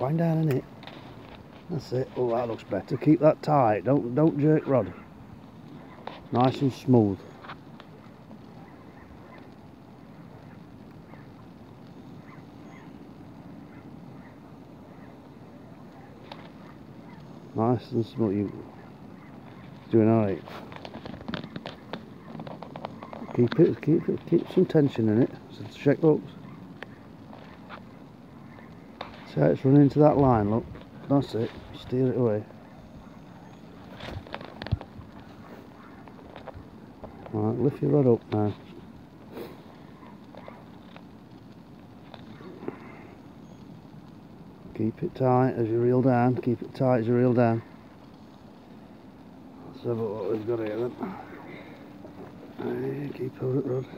wind down in it. That's it. Oh, that looks better. Keep that tight. Don't jerk rod. Nice and smooth. Nice and smooth. You doing alright. Keep some tension in it. So check hooks. See how it's running into that line, look. That's it. Steer it away. Alright, lift your rod up now. Keep it tight as you reel down. Keep it tight as you reel down. Let's have a look what we've got here then. Hey, keep hold it, rod.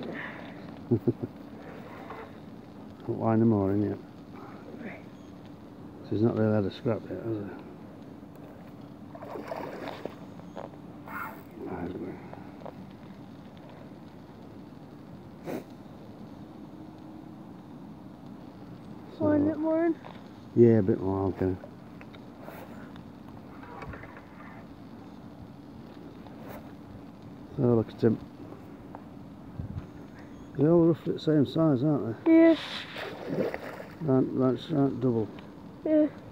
Don't wind them more in yet. So he's not really had a scrap yet, has he? Wind it more in? Yeah, a bit more, okay. So look at him. They're all roughly the same size, aren't they? Yeah. That's double. Yeah.